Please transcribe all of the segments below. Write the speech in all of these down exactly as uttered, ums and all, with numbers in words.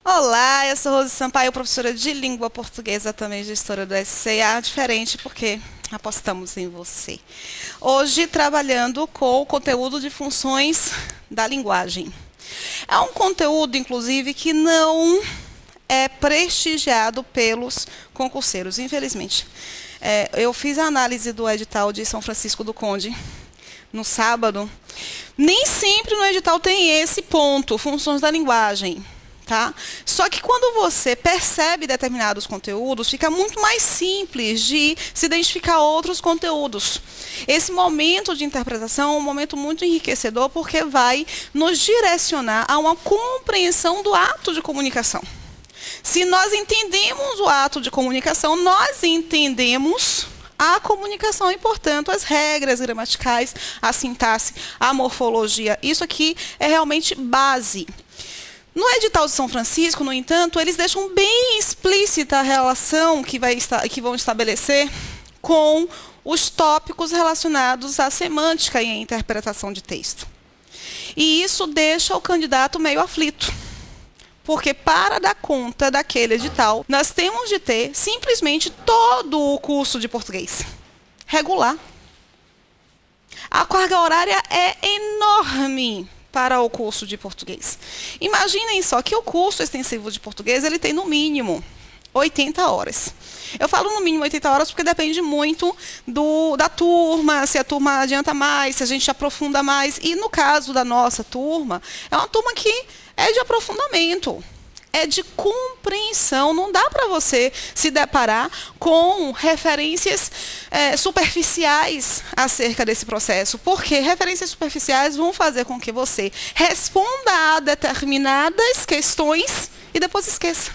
Olá, eu sou Rose Sampaio, professora de língua portuguesa, também gestora do S C A, diferente porque apostamos em você. Hoje, trabalhando com o conteúdo de funções da linguagem. É um conteúdo, inclusive, que não é prestigiado pelos concurseiros, infelizmente. É, eu fiz a análise do edital de São Francisco do Conde no sábado. Nem sempre no edital tem esse ponto, funções da linguagem. Tá? Só que quando você percebe determinados conteúdos, fica muito mais simples de se identificar outros conteúdos. Esse momento de interpretação é um momento muito enriquecedor, porque vai nos direcionar a uma compreensão do ato de comunicação. Se nós entendemos o ato de comunicação, nós entendemos a comunicação e, portanto, as regras gramaticais, a sintaxe, a morfologia. Isso aqui é realmente base. No edital de São Francisco, no entanto, eles deixam bem explícita a relação que, vai esta- que vão estabelecer com os tópicos relacionados à semântica e à interpretação de texto. E isso deixa o candidato meio aflito, porque para dar conta daquele edital, nós temos de ter simplesmente todo o curso de português regular. A carga horária é enorme para o curso de português. Imaginem só que o curso extensivo de português ele tem no mínimo oitenta horas. Eu falo no mínimo oitenta horas porque depende muito do, da turma, se a turma adianta mais, se a gente aprofunda mais. E no caso da nossa turma, é uma turma que é de aprofundamento, é de compreensão. Não dá para você se deparar com referências é, superficiais acerca desse processo, porque referências superficiais vão fazer com que você responda a determinadas questões e depois esqueça.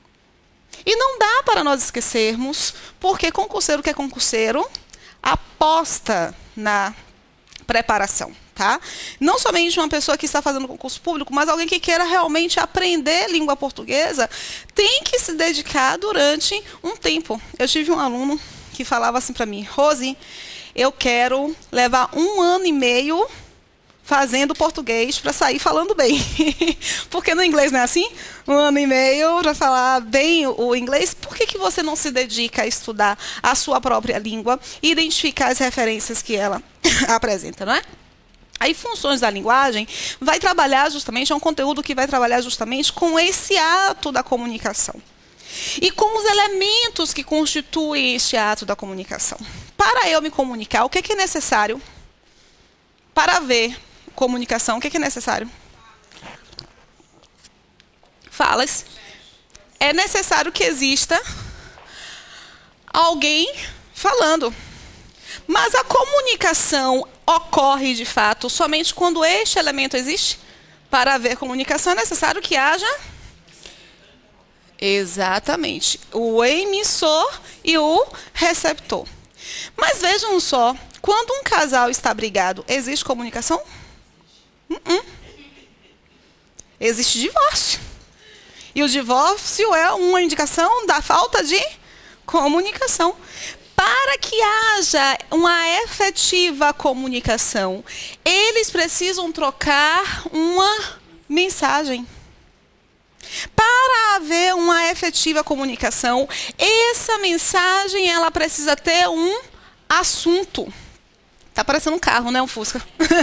E não dá para nós esquecermos, porque concurseiro que é concurseiro aposta na preparação. Tá? Não somente uma pessoa que está fazendo concurso público, mas alguém que queira realmente aprender língua portuguesa, tem que se dedicar durante um tempo. Eu tive um aluno que falava assim para mim: Rose, eu quero levar um ano e meio fazendo português para sair falando bem. Porque no inglês não é assim? Um ano e meio para falar bem o inglês. Por que que você não se dedica a estudar a sua própria língua e identificar as referências que ela apresenta, não é? Aí, funções da linguagem vai trabalhar justamente, é um conteúdo que vai trabalhar justamente com esse ato da comunicação. E com os elementos que constituem este ato da comunicação. Para eu me comunicar, o que é necessário? Para haver comunicação, o que é necessário? Falas. É necessário que exista alguém falando. Mas a comunicação ocorre, de fato, somente quando este elemento existe. Para haver comunicação é necessário que haja... Exatamente. O emissor e o receptor. Mas vejam só, quando um casal está brigado, existe comunicação? Uh-uh. Existe divórcio. E o divórcio é uma indicação da falta de comunicação. Para que haja uma efetiva comunicação, eles precisam trocar uma mensagem. Para haver uma efetiva comunicação, essa mensagem ela precisa ter um assunto. Está parecendo um carro, né? Um Fusca.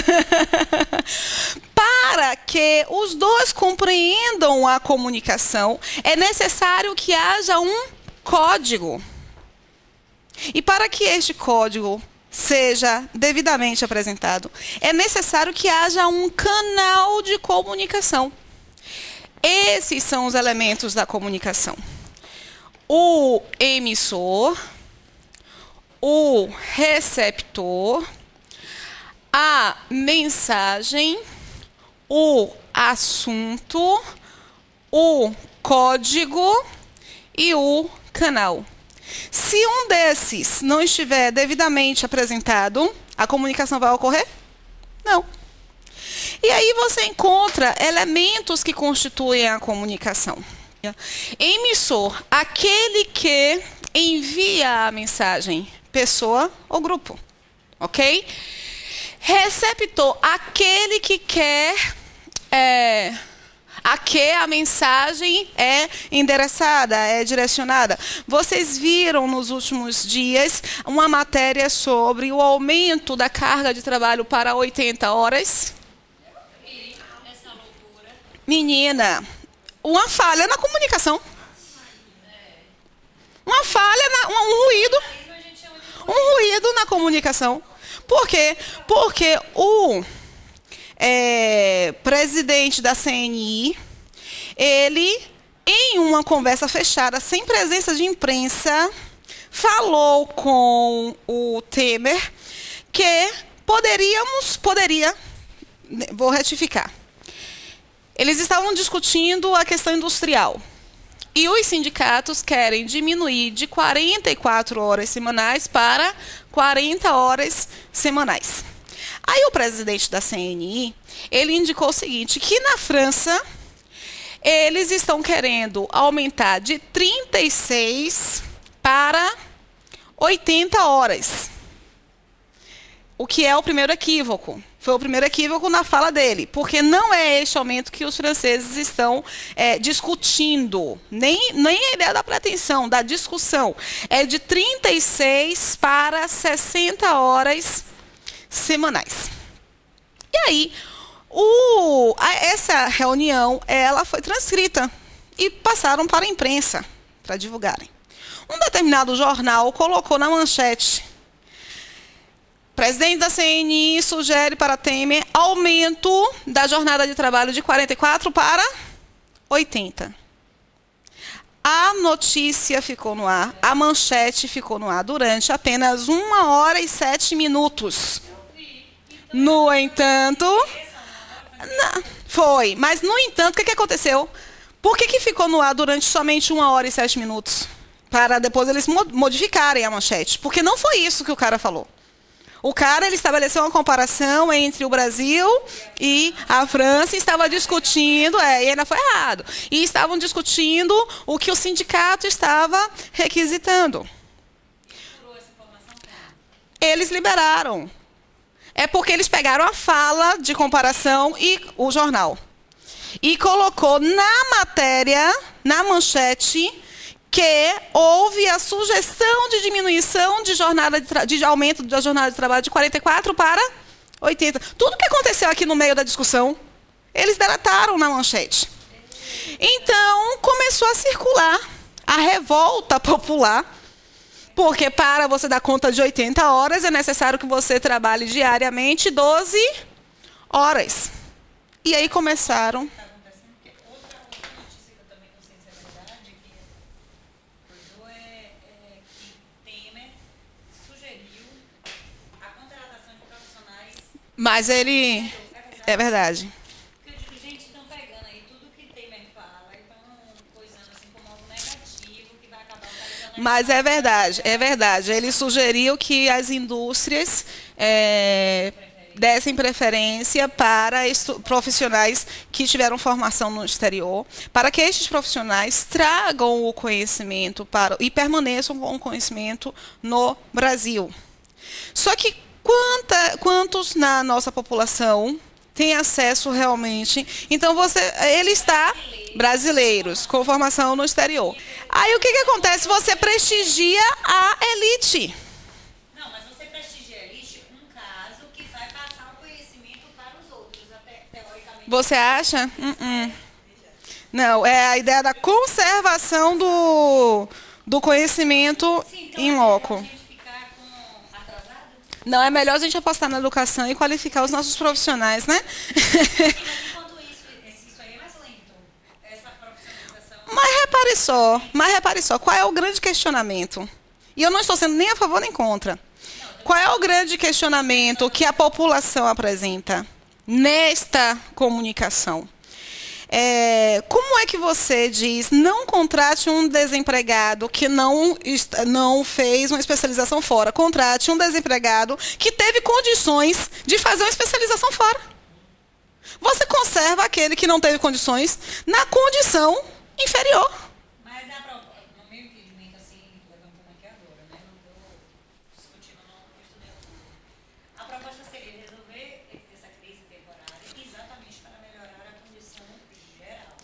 Para que os dois compreendam a comunicação, é necessário que haja um código. E para que este código seja devidamente apresentado, é necessário que haja um canal de comunicação. Esses são os elementos da comunicação: o emissor, o receptor, a mensagem, o assunto, o código e o canal. Se um desses não estiver devidamente apresentado, a comunicação vai ocorrer? Não. E aí você encontra elementos que constituem a comunicação. Emissor, aquele que envia a mensagem, pessoa ou grupo, ok? Receptor, aquele que quer é, a que a mensagem é endereçada, é direcionada. Vocês viram nos últimos dias uma matéria sobre o aumento da carga de trabalho para oitenta horas? Menina, uma falha na comunicação. Uma falha, na, um, um ruído. Um ruído na comunicação. Por quê? Porque o é, presidente da C N I, ele, em uma conversa fechada, sem presença de imprensa, falou com o Temer que poderíamos, poderia, vou retificar, eles estavam discutindo a questão industrial. E os sindicatos querem diminuir de quarenta e quatro horas semanais para quarenta horas semanais. Aí o presidente da C N I, ele indicou o seguinte, que na França, eles estão querendo aumentar de trinta e seis para oitenta horas. O que é o primeiro equívoco. Foi o primeiro equívoco na fala dele, porque não é este aumento que os franceses estão é, discutindo, nem, nem a ideia da pretensão, da discussão. É de trinta e seis para sessenta horas semanais. E aí, o, a, essa reunião ela foi transcrita e passaram para a imprensa, para divulgarem. Um determinado jornal colocou na manchete: presidente da C N I sugere para Temer aumento da jornada de trabalho de quarenta e quatro para oitenta. A notícia ficou no ar, a manchete ficou no ar durante apenas uma hora e sete minutos. No entanto, não, foi, mas no entanto, o que, que aconteceu? Por que, que ficou no ar durante somente uma hora e sete minutos? Para depois eles modificarem a manchete. Porque não foi isso que o cara falou. O cara ele estabeleceu uma comparação entre o Brasil e a França e estava discutindo, é, e ainda foi errado, e estavam discutindo o que o sindicato estava requisitando. Eles liberaram. É porque eles pegaram a fala de comparação e o jornal. E colocou na matéria, na manchete, que houve a sugestão de diminuição de, jornada de, de aumento da jornada de trabalho de quarenta e quatro para oitenta. Tudo que aconteceu aqui no meio da discussão, eles delataram na manchete. Então, começou a circular a revolta popular, porque para você dar conta de oitenta horas, é necessário que você trabalhe diariamente doze horas. E aí começaram... Mas ele... É verdade. Porque eu digo, gente, estão pegando aí tudo que Temer fala e estão coisando assim como algo negativo que vai acabar causando... Mas é verdade, é verdade. Ele sugeriu que as indústrias é, dessem preferência para profissionais que tiveram formação no exterior, para que estes profissionais tragam o conhecimento para, e permaneçam com o conhecimento no Brasil. Só que Quanta, quantos na nossa população têm acesso realmente? Então, você, ele está, brasileiros, com formação no exterior. Aí, o que, que acontece? Você prestigia a elite. Não, mas você prestigia a elite um caso que vai passar o conhecimento para os outros, até teoricamente. Você acha? Uh -uh. Não, é a ideia da conservação do, do conhecimento. Sim, então, em loco. Não, é melhor a gente apostar na educação e qualificar os nossos profissionais, né? Enquanto isso, isso aí é mais lento, essa profissionalização... Mas repare só, mas repare só, qual é o grande questionamento? E eu não estou sendo nem a favor nem contra. Qual é o grande questionamento que a população apresenta nesta comunicação? É, como é que você diz, não contrate um desempregado que não, não fez uma especialização fora, contrate um desempregado que teve condições de fazer uma especialização fora. Você conserva aquele que não teve condições na condição inferior. Mas a proposta, no meu entendimento, assim, levantando aqui agora, né, não estou discutindo, não estudei a proposta seria resolver essa crise temporária exatamente para melhorar a condição geral.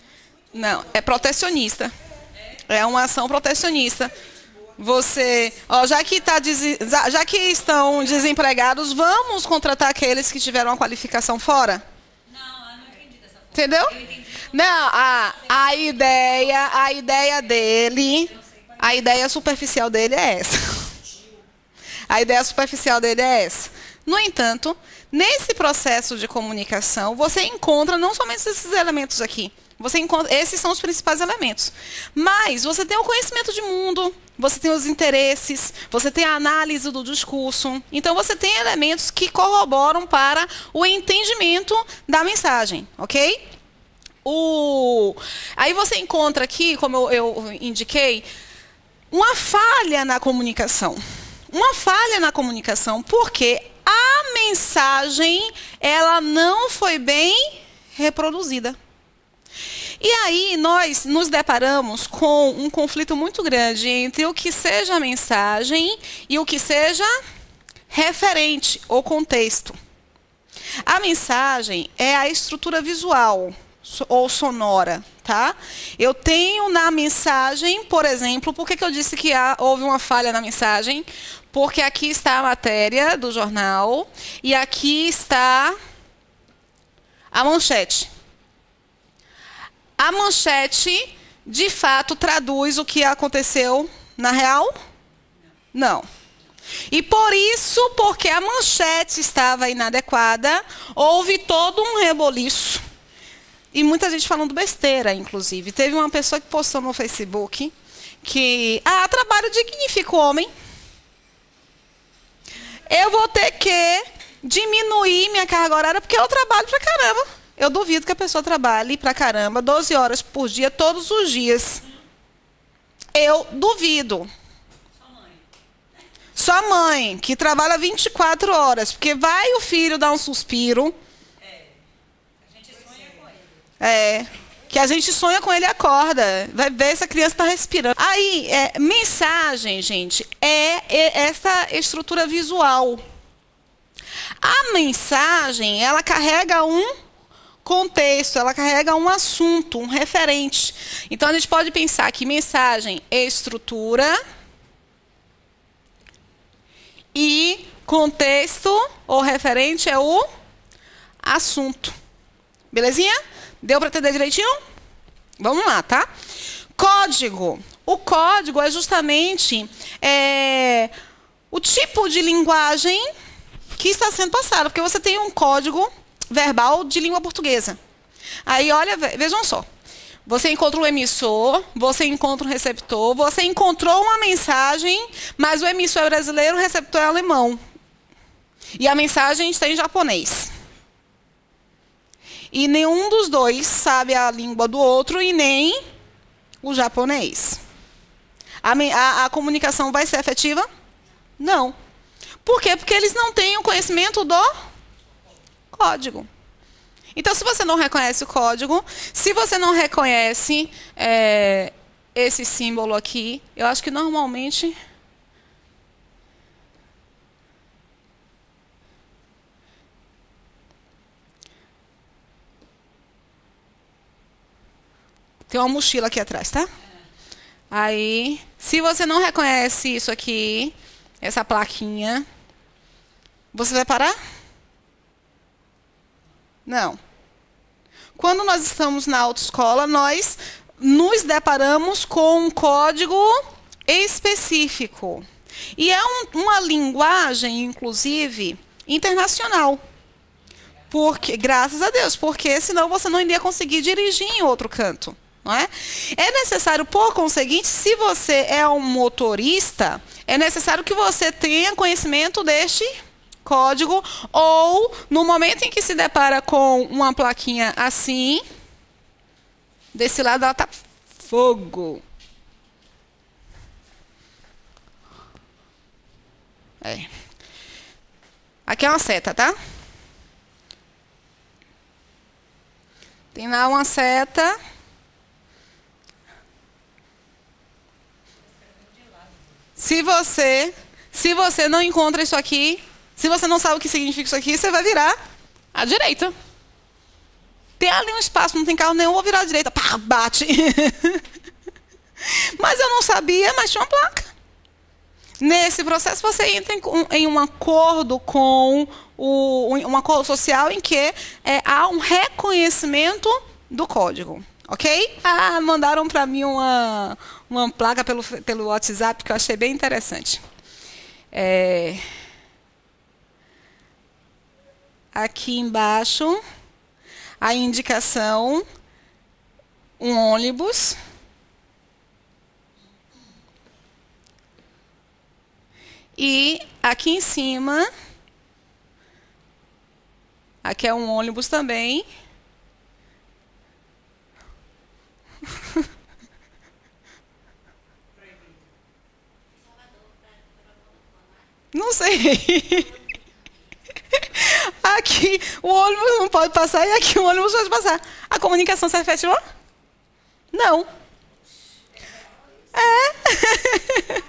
Não, é protecionista. É uma ação protecionista. Você, ó, já que tá, já que estão desempregados, vamos contratar aqueles que tiveram a qualificação fora? Não, eu não entendi dessa forma. Entendeu? Eu entendi. Não, a, a ideia, a ideia dele, a ideia superficial dele é essa. A ideia superficial dele é essa. No entanto, nesse processo de comunicação, você encontra não somente esses elementos aqui. Você encontra, esses são os principais elementos. Mas você tem o conhecimento de mundo, você tem os interesses, você tem a análise do discurso. Então, você tem elementos que corroboram para o entendimento da mensagem, ok? O... Aí você encontra aqui, como eu, eu indiquei, uma falha na comunicação. Uma falha na comunicação, porque a mensagem ela não foi bem reproduzida. E aí nós nos deparamos com um conflito muito grande entre o que seja a mensagem e o que seja referente ou contexto. A mensagem é a estrutura visual ou sonora, tá? Eu tenho na mensagem, por exemplo, por que, que eu disse que há, houve uma falha na mensagem? Porque aqui está a matéria do jornal e aqui está a manchete. A manchete, de fato, traduz o que aconteceu na real? Não. E por isso, porque a manchete estava inadequada, houve todo um reboliço. E muita gente falando besteira, inclusive. Teve uma pessoa que postou no Facebook que, ah, trabalho dignifica o homem. Eu vou ter que diminuir minha carga horária porque eu trabalho pra caramba. Eu duvido que a pessoa trabalhe pra caramba, doze horas por dia, todos os dias. Eu duvido. Sua mãe. Sua mãe, que trabalha vinte e quatro horas, porque vai o filho dar um suspiro. É. A gente sonha com ele. É. Que a gente sonha com ele e acorda. Vai ver se a criança está respirando. Aí, é, mensagem, gente, é, é essa estrutura visual. A mensagem, ela carrega um contexto, ela carrega um assunto, um referente. Então, a gente pode pensar que mensagem é estrutura e contexto ou referente é o assunto. Belezinha? Deu para entender direitinho? Vamos lá, tá? Código. O código é justamente é, o tipo de linguagem que está sendo passado, porque você tem um código verbal de língua portuguesa. Aí, olha, vejam só. Você encontra um emissor, você encontra um receptor, você encontrou uma mensagem, mas o emissor é brasileiro, o receptor é alemão. E a mensagem está em japonês. E nenhum dos dois sabe a língua do outro e nem o japonês. A, a, a comunicação vai ser efetiva? Não. Por quê? Porque eles não têm o conhecimento do código. Então, se você não reconhece o código, se você não reconhece é, esse símbolo aqui, eu acho que normalmente... Tem uma mochila aqui atrás, tá? Aí, se você não reconhece isso aqui, essa plaquinha, você vai parar? Não. Quando nós estamos na autoescola, nós nos deparamos com um código específico. E é um, uma linguagem, inclusive, internacional. Porque, graças a Deus, porque senão você não iria conseguir dirigir em outro canto. Não é? É necessário, por conseguinte, se você é um motorista, é necessário que você tenha conhecimento deste código, ou no momento em que se depara com uma plaquinha assim, desse lado ela está fogo. É. Aqui é uma seta, tá? Tem lá uma seta. Se você, se você não encontra isso aqui, se você não sabe o que significa isso aqui, você vai virar à direita. Tem ali um espaço, não tem carro nenhum, vou virar à direita. Pá! pá, bate. Mas eu não sabia, mas tinha uma placa. Nesse processo, você entra em, em um acordo com o, um acordo social em que é, há um reconhecimento do código. Ok? Ah, mandaram para mim uma, uma placa pelo, pelo WhatsApp que eu achei bem interessante. É, aqui embaixo, a indicação, um ônibus. E aqui em cima, aqui é um ônibus também. Não sei. Aqui o ônibus não pode passar e aqui o ônibus pode passar. A comunicação se efetivou? Não. É.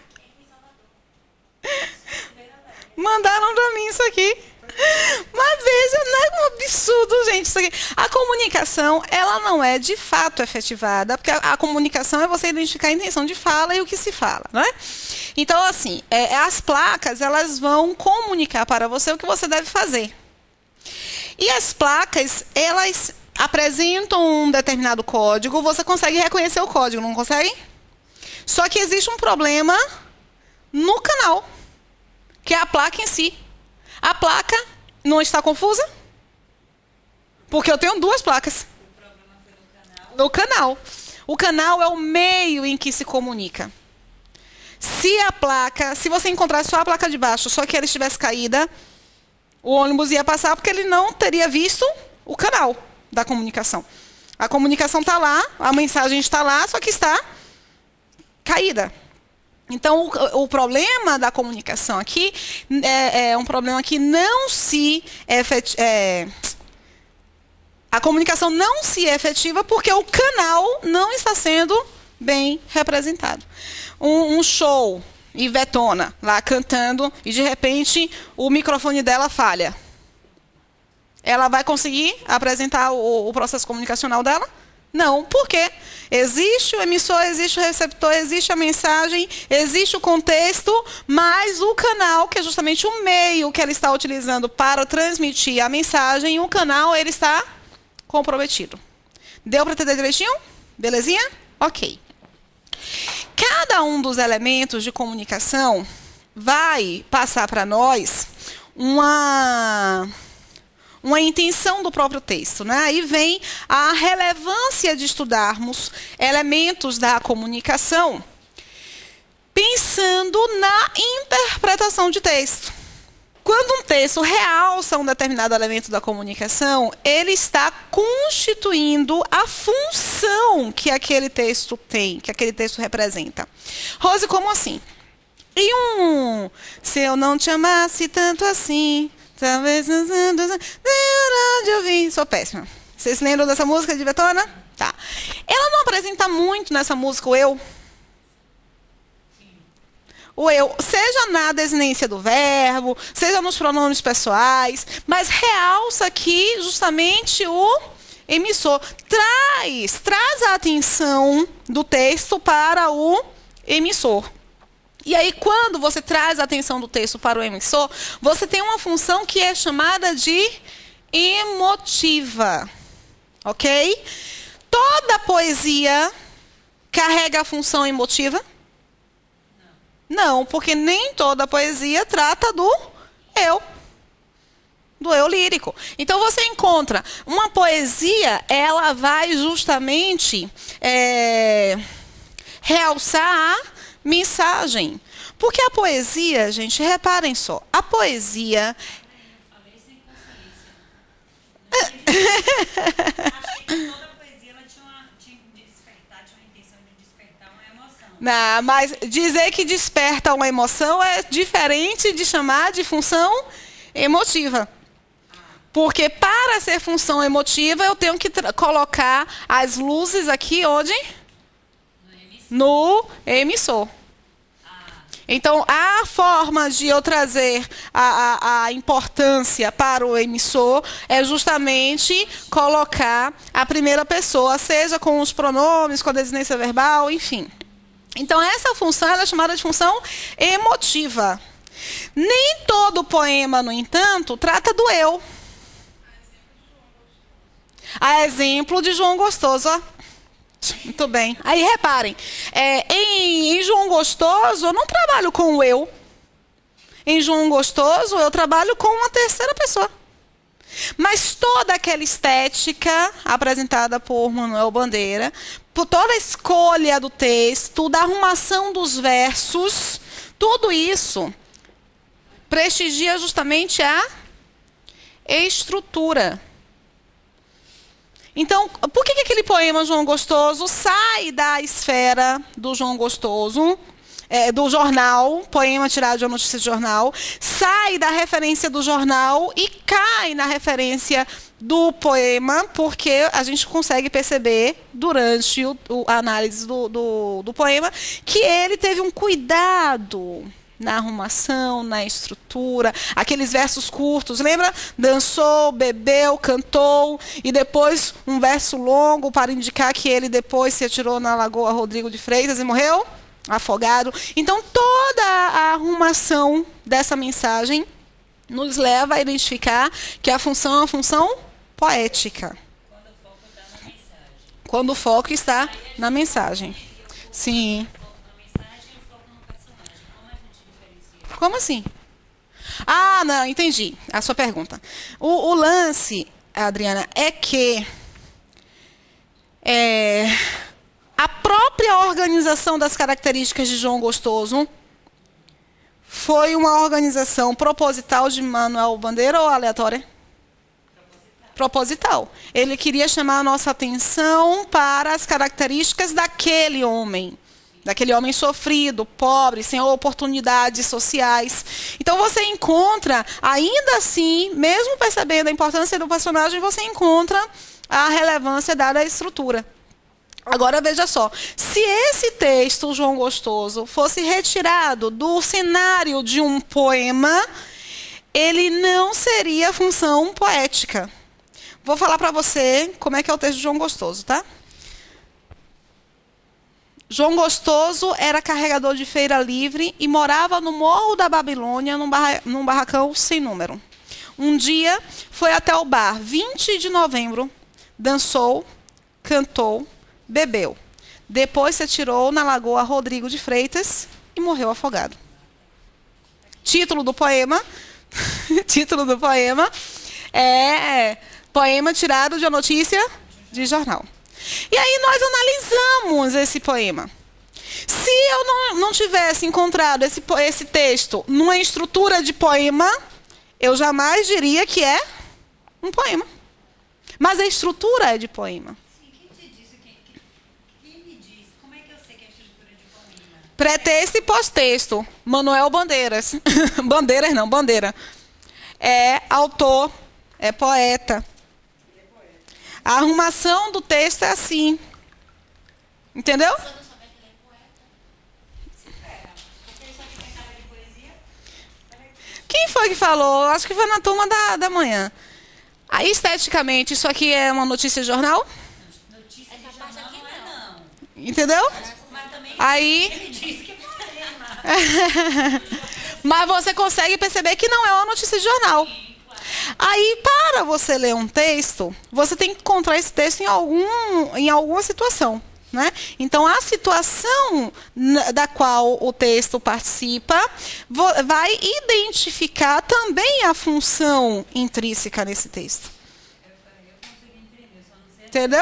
Mandaram para mim isso aqui. Mas veja, não é um absurdo, gente, isso aqui. A comunicação, ela não é de fato efetivada, porque a, a comunicação é você identificar a intenção de fala e o que se fala, não é? Então, assim, é, as placas, elas vão comunicar para você o que você deve fazer. E as placas, elas apresentam um determinado código, você consegue reconhecer o código, não consegue? Só que existe um problema no canal, que é a placa em si. A placa não está confusa? Porque eu tenho duas placas. O problema foi no canal. No canal. O canal é o meio em que se comunica. Se a placa, se você encontrar só a placa de baixo, só que ela estivesse caída, o ônibus ia passar porque ele não teria visto o canal da comunicação. A comunicação está lá, a mensagem está lá, só que está caída. Então, o, o problema da comunicação aqui é, é um problema que não se efet, é, a comunicação não se é efetiva porque o canal não está sendo bem representado. Um, um show, Ivetona, lá cantando, e de repente o microfone dela falha. Ela vai conseguir apresentar o, o processo comunicacional dela? Não. Por quê? Existe o emissor, existe o receptor, existe a mensagem, existe o contexto, mas o canal, que é justamente o meio que ela está utilizando para transmitir a mensagem, o canal ele está comprometido. Deu para entender direitinho? Belezinha? Ok. Cada um dos elementos de comunicação vai passar para nós uma... uma intenção do próprio texto, né? Aí vem a relevância de estudarmos elementos da comunicação pensando na interpretação de texto. Quando um texto realça um determinado elemento da comunicação, ele está constituindo a função que aquele texto tem, que aquele texto representa. Rose, como assim? E um, se eu não te amasse tanto assim... Talvez não de ouvir. Sou péssima. Vocês lembram dessa música de Ivetona? Tá. Ela não apresenta muito nessa música o eu. O eu, seja na desinência do verbo, seja nos pronomes pessoais, mas realça aqui justamente o emissor. Traz, traz a atenção do texto para o emissor. E aí, quando você traz a atenção do texto para o emissor, você tem uma função que é chamada de emotiva. Ok? Toda poesia carrega a função emotiva? Não, Não porque nem toda poesia trata do eu. Do eu lírico. Então, você encontra uma poesia, ela vai justamente é, realçar a mensagem. Porque a poesia, gente, reparem só, a poesia... Falei sem consciência. Achei que toda poesia ela tinha, uma, tinha de despertar, tinha uma intenção de despertar uma emoção. Não, mas dizer que desperta uma emoção é diferente de chamar de função emotiva. Porque para ser função emotiva, eu tenho que colocar as luzes aqui onde? No emissor. Então, a forma de eu trazer a, a, a importância para o emissor é justamente colocar a primeira pessoa, seja com os pronomes, com a desinência verbal, enfim. Então, essa função ela é chamada de função emotiva. Nem todo poema, no entanto, trata do eu. A exemplo de João Gostoso, ó. Muito bem. Aí, reparem, é, em, em João Gostoso, eu não trabalho com o eu. Em João Gostoso, eu trabalho com uma terceira pessoa. Mas toda aquela estética apresentada por Manuel Bandeira, por toda a escolha do texto, da arrumação dos versos, tudo isso prestigia justamente a estrutura. Então, por que, que aquele poema João Gostoso sai da esfera do João Gostoso, é, do jornal, poema tirado de uma notícia de jornal, sai da referência do jornal e cai na referência do poema, porque a gente consegue perceber, durante o, o, a análise do, do, do poema, que ele teve um cuidado na arrumação, na estrutura, aqueles versos curtos, lembra? Dançou, bebeu, cantou, e depois um verso longo para indicar que ele depois se atirou na Lagoa Rodrigo de Freitas e morreu afogado. Então, toda a arrumação dessa mensagem nos leva a identificar que a função é uma função poética. Quando o foco está na mensagem. Sim. Como assim? Ah, não, entendi a sua pergunta. O, o lance, Adriana, é que é, a própria organização das características de João Gostoso foi uma organização proposital de Manuel Bandeira ou aleatória? Proposital. Proposital. Ele queria chamar a nossa atenção para as características daquele homem. Daquele homem sofrido, pobre, sem oportunidades sociais. Então você encontra, ainda assim, mesmo percebendo a importância do personagem, você encontra a relevância dada à estrutura. Agora veja só, se esse texto, João Gostoso, fosse retirado do cenário de um poema, ele não seria função poética. Vou falar para você como é que é o texto de João Gostoso, tá? João Gostoso era carregador de feira livre e morava no Morro da Babilônia, num, barra, num barracão sem número. Um dia, foi até o bar, vinte de novembro, dançou, cantou, bebeu. Depois se atirou na Lagoa Rodrigo de Freitas e morreu afogado. Título do poema, título do poema é poema tirado de uma notícia de jornal. E aí nós analisamos esse poema. Se eu não, não tivesse encontrado esse, esse texto numa estrutura de poema, eu jamais diria que é um poema. Mas a estrutura é de poema. Sim, quem te disse, quem, quem me disse, como é que eu sei que é a estrutura de poema? Pretexto e pós-texto. Manuel Bandeiras. Bandeiras não, Bandeira. É autor, é poeta. A arrumação do texto é assim. Entendeu? Quem foi que falou? Acho que foi na turma da, da manhã. Aí, esteticamente, isso aqui é uma notícia de jornal? Notícia de jornal não é, não. Entendeu? Mas também Aí... ele disse que poema. Mas você consegue perceber que não é uma notícia de jornal. Aí, para você ler um texto, você tem que encontrar esse texto em, algum, em alguma situação. Né? Então, a situação da qual o texto participa vai identificar também a função intrínseca nesse texto. Entendeu?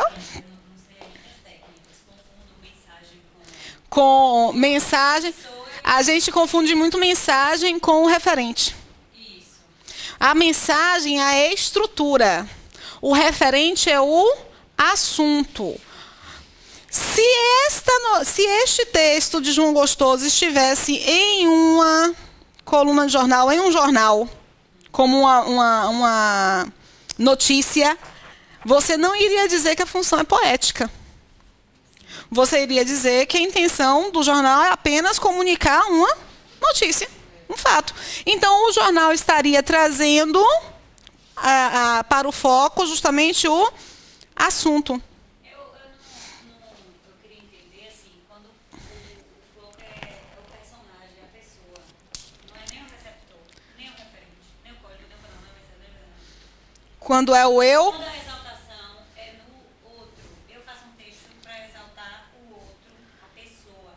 Com mensagem, a gente confunde muito mensagem com o referente. A mensagem é a estrutura. O referente é o assunto. Se, esta, se este texto de João Gostoso estivesse em uma coluna de jornal, em um jornal, como uma, uma, uma notícia, você não iria dizer que a função é poética. Você iria dizer que a intenção do jornal é apenas comunicar uma notícia, um fato. Então, o jornal estaria trazendo a, a, para o foco justamente o assunto. Eu, eu, não, não, eu queria entender, assim, quando o, o foco é, é o personagem, a pessoa, não é nem o receptor, nem o referente, nem o código, nem o canal, nem o mensagem. Quando é o eu, Quando a exaltação é no outro, eu faço um texto para exaltar o outro, a pessoa,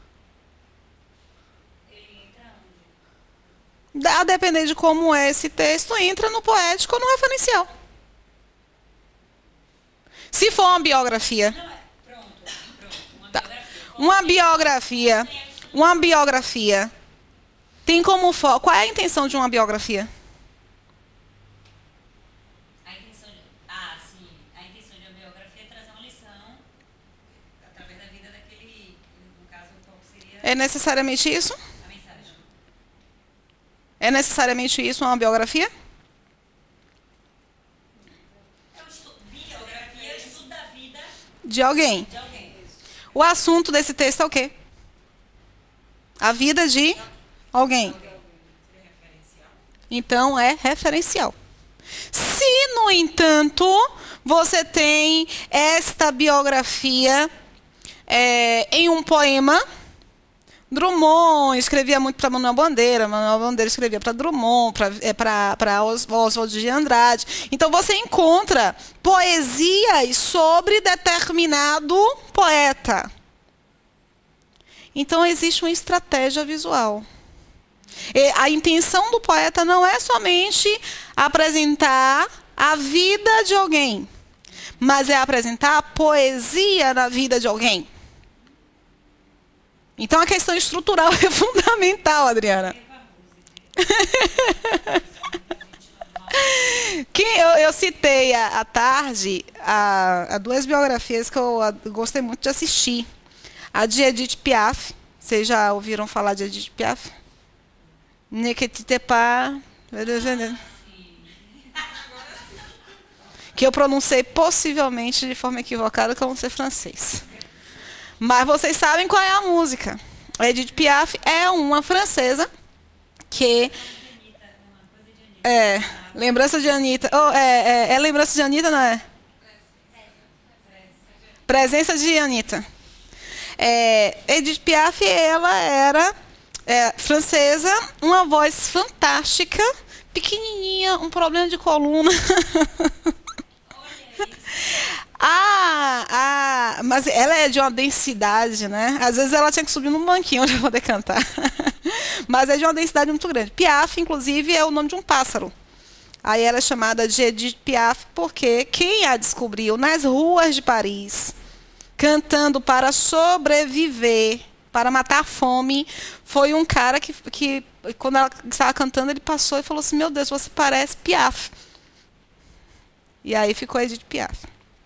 ele entra onde? a depender de como é esse texto, entra no poético ou no referencial. Se for uma biografia. Não é, pronto, pronto, uma Tá. biografia. Uma biografia. Uma biografia. Tem como foco. Qual é a intenção de uma biografia? A intenção de, ah, sim, a intenção de uma biografia é trazer uma lição através da vida daquele, no caso, o foco seria É necessariamente isso? a mensagem. É necessariamente isso uma biografia? Eu estudo biografia, eu estudo da vida De alguém. de alguém. O assunto desse texto é o quê? A vida de alguém. Então, é referencial. Se, no entanto, você tem esta biografia é, em um poema, Drummond escrevia muito para Manuel Bandeira, Manuel Bandeira escrevia para Drummond, para Oswald de Andrade. Então, você encontra poesias sobre determinado poeta. Então, existe uma estratégia visual. E a intenção do poeta não é somente apresentar a vida de alguém, mas é apresentar a poesia na vida de alguém. Então, a questão estrutural é fundamental, Adriana. Que eu, eu citei à tarde a, a duas biografias que eu a, gostei muito de assistir. A de Edith Piaf. Vocês já ouviram falar de Edith Piaf? Nequetitepa. Que eu pronunciei possivelmente de forma equivocada, que eu não sei francês. Mas vocês sabem qual é a música. A Edith Piaf é uma francesa que... É, lembrança de Anitta. Oh, é, é, é lembrança de Anitta, não é? Presença de Anitta. É, Edith Piaf, ela era é, francesa, uma voz fantástica, pequenininha, um problema de coluna. ah, ah, mas ela é de uma densidade, né? Às vezes ela tinha que subir num banquinho para poder cantar. Mas é de uma densidade muito grande. Piaf, inclusive, é o nome de um pássaro. Aí ela é chamada de Edith Piaf porque quem a descobriu nas ruas de Paris, cantando para sobreviver, para matar a fome, foi um cara que, que, quando ela estava cantando, ele passou e falou assim, meu Deus, você parece Piaf. E aí ficou Edith Piaf.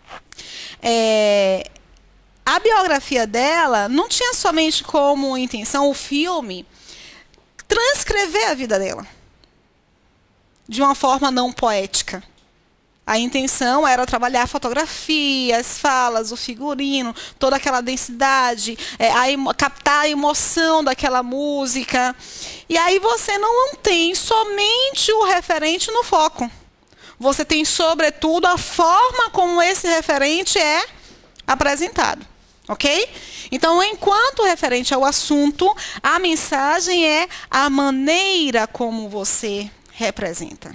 É, a biografia dela não tinha somente como intenção o filme transcrever a vida dela de uma forma não poética. A intenção era trabalhar a fotografia, as falas, o figurino, toda aquela densidade, é, a captar a emoção daquela música. E aí você não tem somente o referente no foco. Você tem, sobretudo, a forma como esse referente é apresentado. Ok? Então, enquanto referente ao assunto, a mensagem é a maneira como você representa.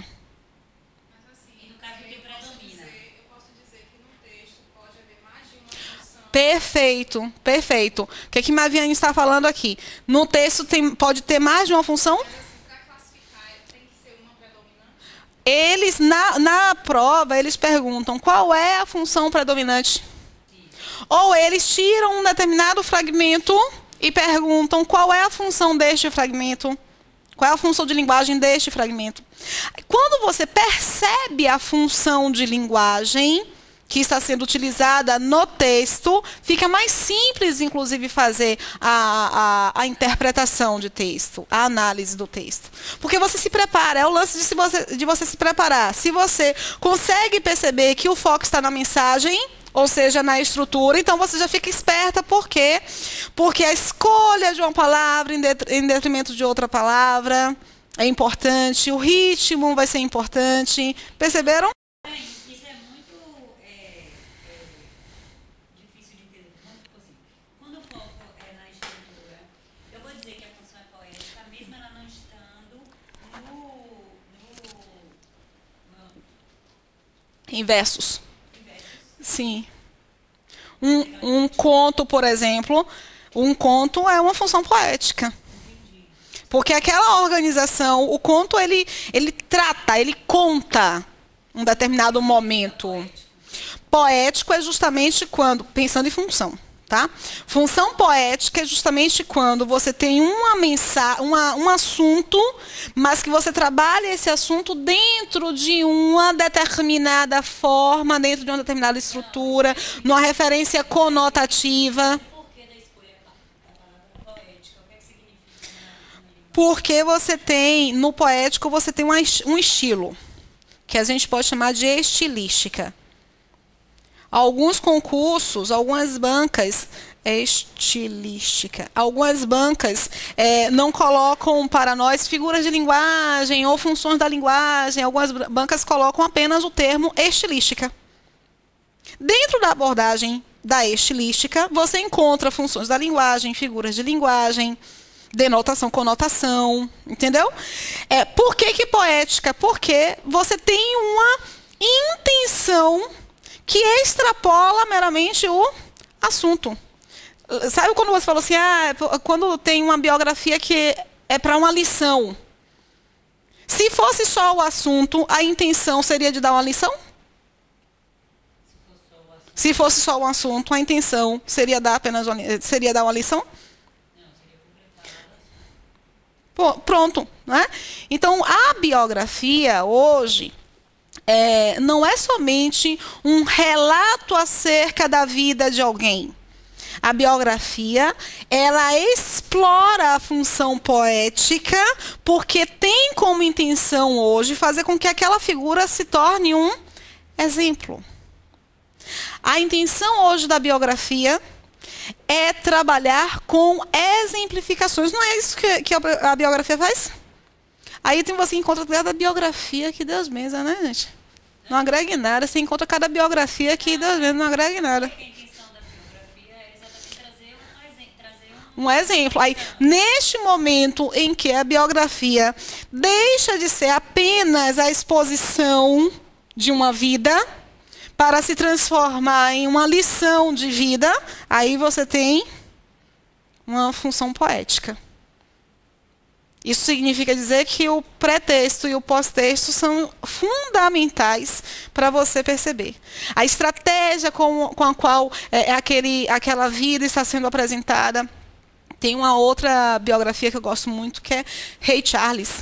Perfeito, perfeito. O que, é que Maviane está falando aqui? No texto tem, pode ter mais de uma função? Eles, na, na prova, eles perguntam qual é a função predominante. Ou eles tiram um determinado fragmento e perguntam qual é a função deste fragmento. Qual é a função de linguagem deste fragmento. Quando você percebe a função de linguagem que está sendo utilizada no texto, fica mais simples, inclusive, fazer a, a, a interpretação de texto, a análise do texto. Porque você se prepara, é o lance de, se você, de você se preparar. Se você consegue perceber que o foco está na mensagem, ou seja, na estrutura. Então, você já fica esperta, por quê? Porque a escolha de uma palavra em, det em detrimento de outra palavra é importante, o ritmo vai ser importante. Perceberam? Isso é muito é, é, difícil de entender. Vamos supor assim, quando o foco é na estrutura, eu vou dizer que a função é poética, mesmo ela não estando no, no, no Em versos. inverso. Sim. Um, um conto, por exemplo, um conto é uma função poética. Porque aquela organização, o conto, ele, ele trata, ele conta um determinado momento. Poético é justamente quando, pensando em função, tá? Função poética é justamente quando você tem uma mensagem, uma, um assunto, mas que você trabalha esse assunto dentro de uma determinada forma, dentro de uma determinada estrutura, numa referência conotativa. Por que da escolha da palavra poética? O que é que significa na língua? Porque você tem, no poético, você tem uma, um estilo, que a gente pode chamar de estilística. Alguns concursos, algumas bancas, é estilística, algumas bancas é, não colocam para nós figuras de linguagem ou funções da linguagem, algumas bancas colocam apenas o termo estilística. Dentro da abordagem da estilística, você encontra funções da linguagem, figuras de linguagem, denotação, conotação, entendeu? É, por que que poética? Porque você tem uma intenção que extrapola meramente o assunto. Sabe quando você falou assim, ah, quando tem uma biografia que é para uma lição. Se fosse só o assunto, a intenção seria de dar uma lição? Se fosse só o assunto, a intenção seria dar apenas uma, seria dar uma lição? Pô, pronto, né? Então, a biografia hoje é, não é somente um relato acerca da vida de alguém. A biografia, ela explora a função poética porque tem como intenção hoje fazer com que aquela figura se torne um exemplo. A intenção hoje da biografia é trabalhar com exemplificações. Não é isso que, que a biografia faz? Aí tem, você encontra cada biografia que Deus benza, né, gente? Não agrega em nada. Você encontra cada biografia que Deus benza, não agrega em nada. A intenção da biografia é exatamente trazer um exemplo. Trazer um... Um exemplo. Aí, neste momento em que a biografia deixa de ser apenas a exposição de uma vida para se transformar em uma lição de vida, aí você tem uma função poética. Isso significa dizer que o pré-texto e o pós-texto são fundamentais para você perceber. A estratégia com, com a qual é, aquele, aquela vida está sendo apresentada. Tem uma outra biografia que eu gosto muito, que é Ray Charles.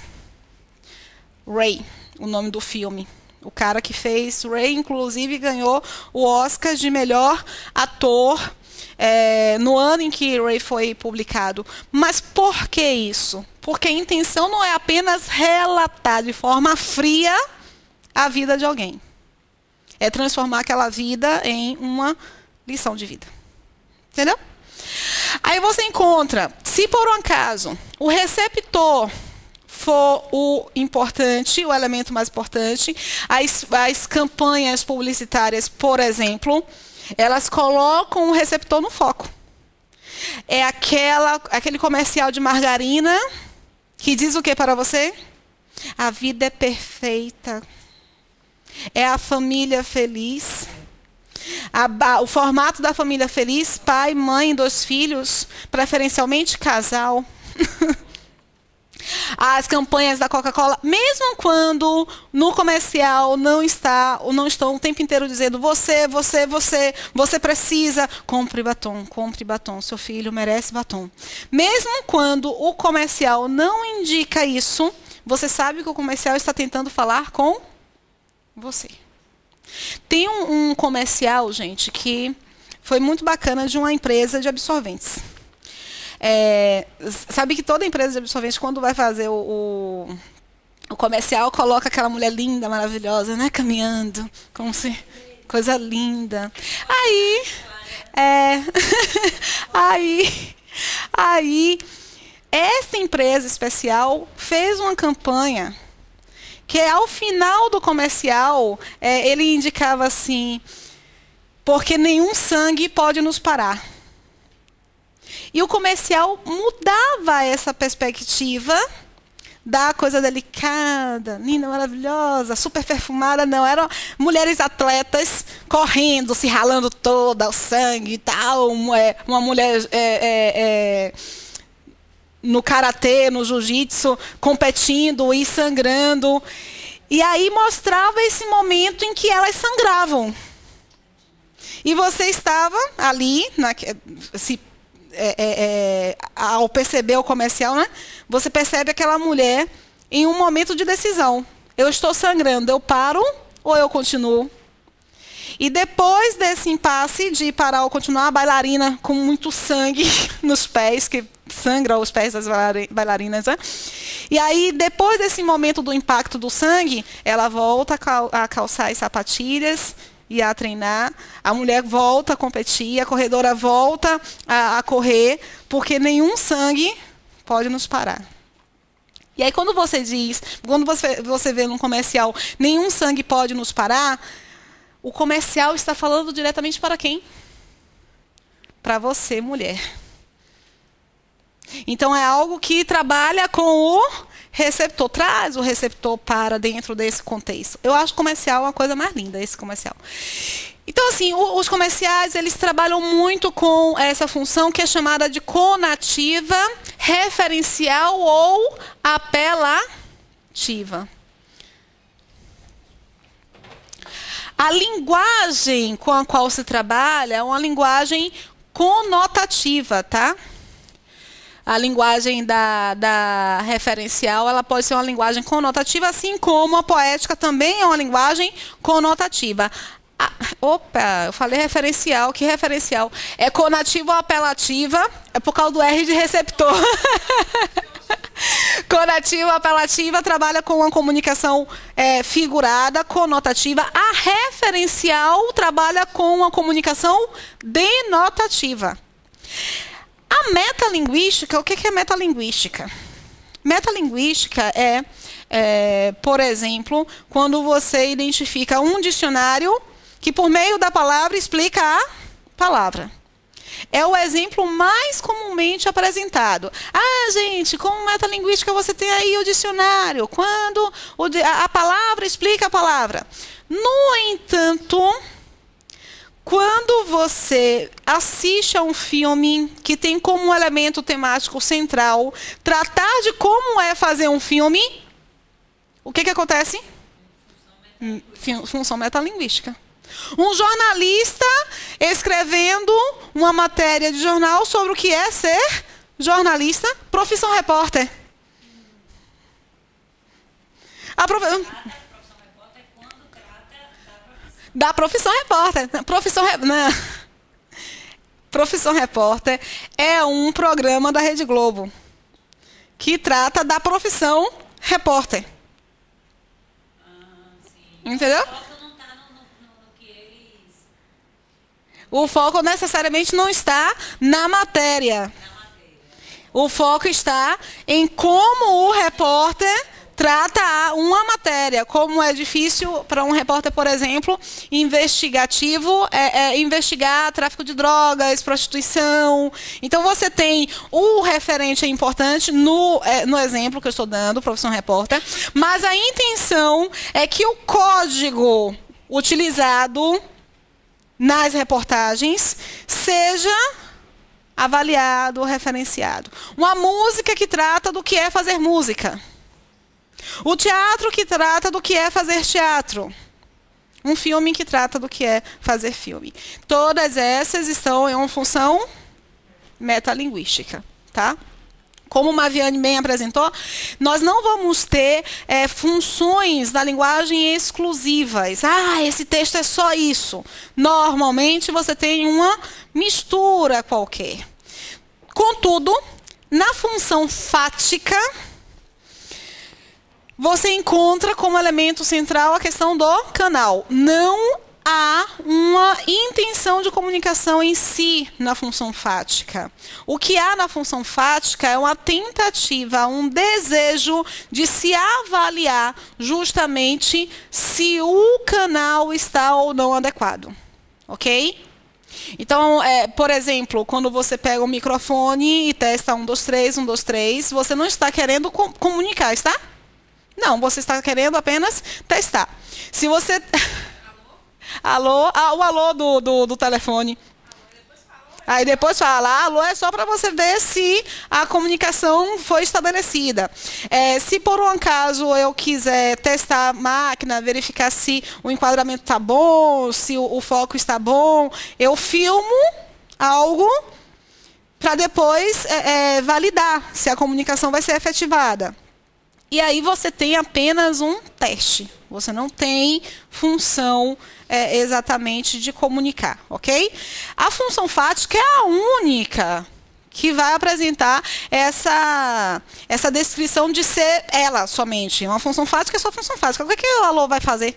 Ray, o nome do filme. O cara que fez Ray, inclusive, ganhou o Oscar de melhor ator é, no ano em que Ray foi publicado. Mas por que isso? Porque a intenção não é apenas relatar de forma fria a vida de alguém. É transformar aquela vida em uma lição de vida. Entendeu? Aí você encontra, se por um acaso o receptor for o importante, o elemento mais importante, as, as campanhas publicitárias, por exemplo, elas colocam o receptor no foco. É aquela, aquele comercial de margarina que diz o que para você? A vida é perfeita. É a família feliz. A, o formato da família feliz, pai, mãe, dois filhos, preferencialmente casal. As campanhas da Coca-Cola, mesmo quando no comercial não está, ou não estão o tempo inteiro dizendo você, você, você, você precisa, compre batom, compre batom, seu filho merece batom. Mesmo quando o comercial não indica isso, você sabe que o comercial está tentando falar com você. Tem um, um comercial, gente, que foi muito bacana, de uma empresa de absorventes. É, sabe que toda empresa de absorventes, quando vai fazer o, o, o comercial, coloca aquela mulher linda, maravilhosa, né, caminhando, como se... Coisa linda. Aí, é, aí, aí, essa empresa especial fez uma campanha que ao final do comercial, é, ele indicava assim, porque nenhum sangue pode nos parar. E o comercial mudava essa perspectiva da coisa delicada, linda, maravilhosa, super perfumada, não. Eram mulheres atletas correndo, se ralando toda, o sangue e tal. Uma, uma mulher é, é, é, no karatê, no jiu-jitsu, competindo e sangrando. E aí mostrava esse momento em que elas sangravam. E você estava ali, na, se É, é, é, ao perceber o comercial, né, você percebe aquela mulher em um momento de decisão. Eu estou sangrando, eu paro ou eu continuo? E depois desse impasse de parar ou continuar, a bailarina com muito sangue nos pés, que sangra os pés das bailarinas, né? E aí, depois desse momento do impacto do sangue, ela volta a calçar as sapatilhas e a treinar, a mulher volta a competir, a corredora volta a, a correr, porque nenhum sangue pode nos parar. E aí quando você diz, quando você, você vê num comercial, nenhum sangue pode nos parar, o comercial está falando diretamente para quem? Para você, mulher. Então é algo que trabalha com o receptor, traz o receptor para dentro desse contexto. Eu acho o comercial uma coisa mais linda, esse comercial. Então, assim, o, os comerciais, eles trabalham muito com essa função que é chamada de conativa, referencial ou apelativa. A linguagem com a qual se trabalha é uma linguagem conotativa, tá? A linguagem da, da referencial, ela pode ser uma linguagem conotativa, assim como a poética também é uma linguagem conotativa. Ah, opa, eu falei referencial, que referencial? É conativa ou apelativa? É por causa do R de receptor. Conativa ou apelativa trabalha com uma comunicação é, figurada, conotativa. A referencial trabalha com uma comunicação denotativa. A metalinguística, o que é metalinguística? Metalinguística é, é, por exemplo, quando você identifica um dicionário que, por meio da palavra, explica a palavra. É o exemplo mais comumente apresentado. Ah, gente, como metalinguística você tem aí o dicionário, quando o, a, a palavra explica a palavra. No entanto, quando você assiste a um filme que tem como elemento temático central tratar de como é fazer um filme, o que, que acontece? Função metalinguística. Um jornalista escrevendo uma matéria de jornal sobre o que é ser jornalista, profissão repórter. A prof... Da profissão repórter. Profissão, re... Não. Profissão repórter é um programa da Rede Globo que trata da profissão repórter. Ah, entendeu? O foco não está no, no, no que eles... O foco necessariamente não está na matéria. Na matéria. O foco está em como o repórter trata uma matéria, como é difícil para um repórter, por exemplo, investigativo, é, é, investigar tráfico de drogas, prostituição. Então, você tem o referente é importante no, é, no exemplo que eu estou dando, profissão repórter, mas a intenção é que o código utilizado nas reportagens seja avaliado, referenciado. Uma música que trata do que é fazer música. O teatro que trata do que é fazer teatro. Um filme que trata do que é fazer filme. Todas essas estão em uma função metalinguística, tá? Como o Maviane bem apresentou, nós não vamos ter é, funções da linguagem exclusivas. Ah, esse texto é só isso. Normalmente você tem uma mistura qualquer. Contudo, na função fática, você encontra como elemento central a questão do canal. Não há uma intenção de comunicação em si na função fática. O que há na função fática é uma tentativa, um desejo de se avaliar justamente se o canal está ou não adequado. Ok? Então, é, por exemplo, quando você pega o microfone e testa um, dois, três, um, dois, três, você não está querendo com comunicar, está? Não, você está querendo apenas testar. Se você... Alô? Ah, o alô do, do, do telefone. Aí depois fala, alô é só para você ver se a comunicação foi estabelecida. É, se por um acaso eu quiser testar a máquina, verificar se o enquadramento está bom, se o, o foco está bom, eu filmo algo para depois é, é, validar se a comunicação vai ser efetivada. E aí você tem apenas um teste. Você não tem função é, exatamente de comunicar, ok? A função fática é a única que vai apresentar essa, essa descrição de ser ela somente. Uma função fática é só função fática. O que, que o alô vai fazer?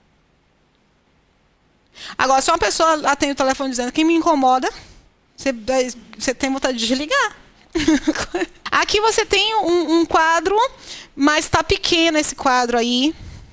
Agora, se uma pessoa atende o telefone dizendo que me incomoda, você, você tem vontade de desligar. Aqui você tem um, um quadro, mas está pequeno esse quadro aí.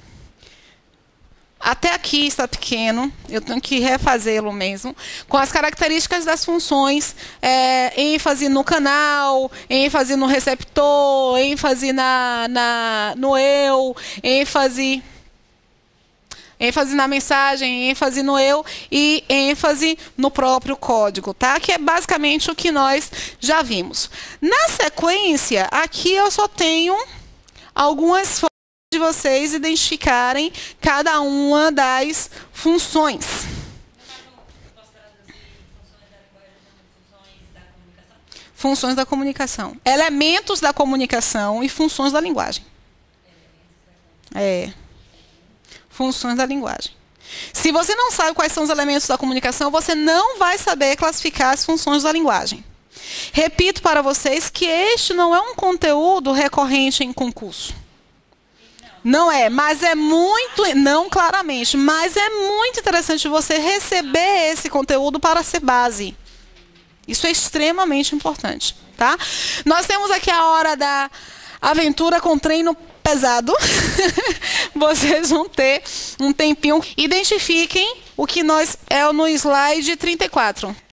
Até aqui está pequeno, eu tenho que refazê-lo mesmo, com as características das funções, é, ênfase no canal, ênfase no receptor, ênfase na, na, no eu, ênfase, ênfase na mensagem, ênfase no eu e ênfase no próprio código, tá? Que é basicamente o que nós já vimos. Na sequência, aqui eu só tenho algumas formas de vocês identificarem cada uma das funções. Funções da comunicação. Elementos da comunicação e funções da linguagem. É. Funções da linguagem. Se você não sabe quais são os elementos da comunicação, você não vai saber classificar as funções da linguagem. Repito para vocês que este não é um conteúdo recorrente em concurso. Não é, mas é muito, não claramente, mas é muito interessante você receber esse conteúdo para ser base. Isso é extremamente importante, tá? Nós temos aqui a hora da aventura com treino pesado. Vocês vão ter um tempinho. Identifiquem o que nós é no slide trinta e quatro.